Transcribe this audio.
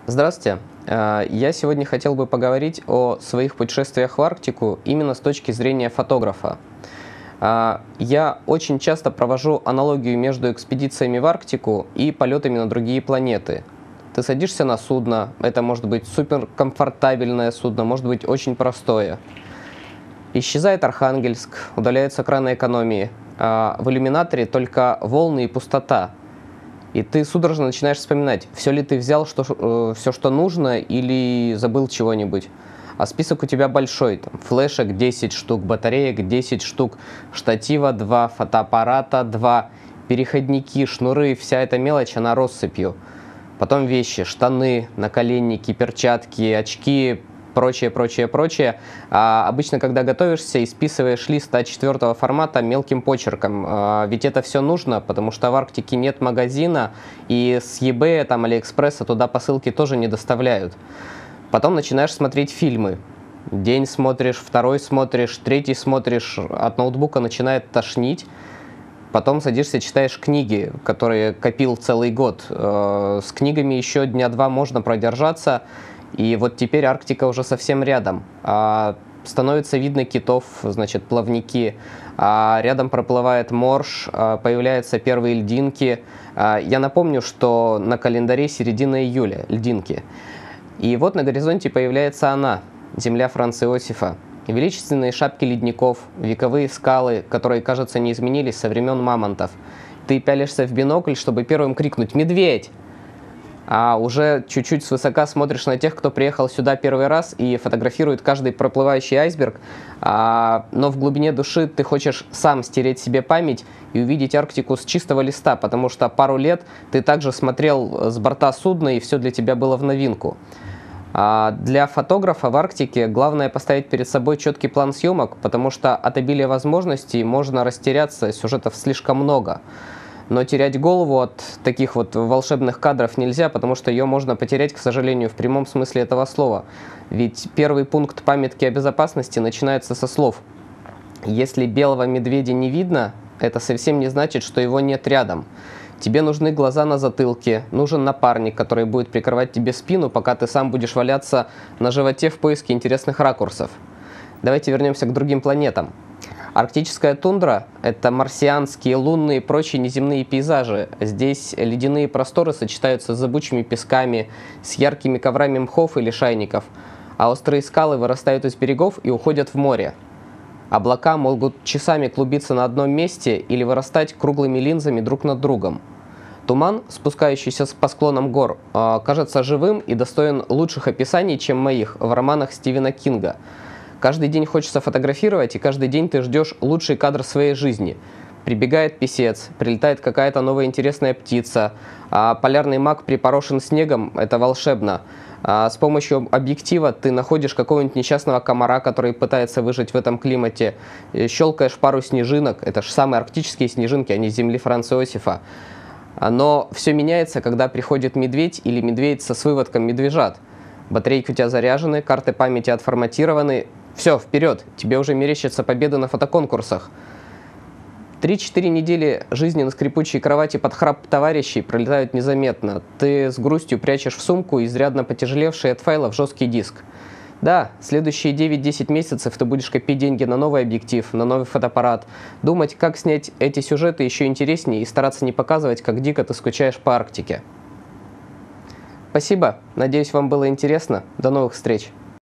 Здравствуйте. Я сегодня хотел бы поговорить о своих путешествиях в Арктику именно с точки зрения фотографа. Я очень часто провожу аналогию между экспедициями в Арктику и полетами на другие планеты. Ты садишься на судно, это может быть суперкомфортабельное судно, может быть очень простое. Исчезает Архангельск, удаляются краны экономии, в иллюминаторе только волны и пустота. И ты судорожно начинаешь вспоминать, все ли ты взял, все, что нужно, или забыл чего-нибудь. А список у тебя большой, там, флешек 10 штук, батареек 10 штук, штатива 2, фотоаппарата 2, переходники, шнуры, вся эта мелочь, она россыпью. Потом вещи, штаны, наколенники, перчатки, очки, прочее, прочее, прочее. Обычно, когда готовишься, исписываешь лист А4 формата мелким почерком. Ведь это все нужно, потому что в Арктике нет магазина, и с eBay, там, Алиэкспресса туда посылки тоже не доставляют. Потом начинаешь смотреть фильмы. День смотришь, второй смотришь, третий смотришь, от ноутбука начинает тошнить. Потом садишься, читаешь книги, которые копил целый год. С книгами еще дня два можно продержаться. И вот теперь Арктика уже совсем рядом. Становится видно китов, значит, плавники. Рядом проплывает морж, появляются первые льдинки. Я напомню, что на календаре середина июля, льдинки. И вот на горизонте появляется она, земля Франца Иосифа. Величественные шапки ледников, вековые скалы, которые, кажется, не изменились со времен мамонтов. Ты пялишься в бинокль, чтобы первым крикнуть «Медведь!», а уже чуть-чуть свысока смотришь на тех, кто приехал сюда первый раз и фотографирует каждый проплывающий айсберг, но в глубине души ты хочешь сам стереть себе память и увидеть Арктику с чистого листа, потому что пару лет ты также смотрел с борта судна, и все для тебя было в новинку. Для фотографа в Арктике главное поставить перед собой четкий план съемок, потому что от обилия возможностей можно растеряться, сюжетов слишком много. Но терять голову от таких вот волшебных кадров нельзя, потому что ее можно потерять, к сожалению, в прямом смысле этого слова. Ведь первый пункт памятки о безопасности начинается со слов: если белого медведя не видно, это совсем не значит, что его нет рядом. Тебе нужны глаза на затылке, нужен напарник, который будет прикрывать тебе спину, пока ты сам будешь валяться на животе в поиске интересных ракурсов. Давайте вернемся к другим планетам. Арктическая тундра – это марсианские, лунные и прочие неземные пейзажи. Здесь ледяные просторы сочетаются с зыбучими песками, с яркими коврами мхов и лишайников, а острые скалы вырастают из берегов и уходят в море. Облака могут часами клубиться на одном месте или вырастать круглыми линзами друг над другом. Туман, спускающийся по склонам гор, кажется живым и достоин лучших описаний, чем моих, в романах Стивена Кинга. Каждый день хочется фотографировать, и каждый день ты ждешь лучший кадр своей жизни. Прибегает писец, прилетает какая-то новая интересная птица, полярный маг припорошен снегом, это волшебно. С помощью объектива ты находишь какого-нибудь несчастного комара, который пытается выжить в этом климате, щелкаешь пару снежинок, это же самые арктические снежинки, они с земли Франца Иосифа. Но все меняется, когда приходит медведь или медведь с выводком медвежат. Батарейки у тебя заряжены, карты памяти отформатированы. Все, вперед, тебе уже мерещатся победы на фотоконкурсах. 3-4 недели жизни на скрипучей кровати под храп товарищей пролетают незаметно. Ты с грустью прячешь в сумку изрядно потяжелевший от файлов жесткий диск. Да, следующие 9-10 месяцев ты будешь копить деньги на новый объектив, на новый фотоаппарат, думать, как снять эти сюжеты еще интереснее и стараться не показывать, как дико ты скучаешь по Арктике. Спасибо, надеюсь, вам было интересно. До новых встреч!